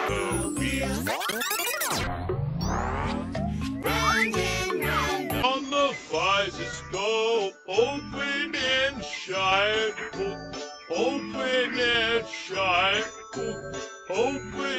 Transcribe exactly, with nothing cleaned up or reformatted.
the wheels. Round and round On the bicycle, open and shine. O- Open and shine. O- Open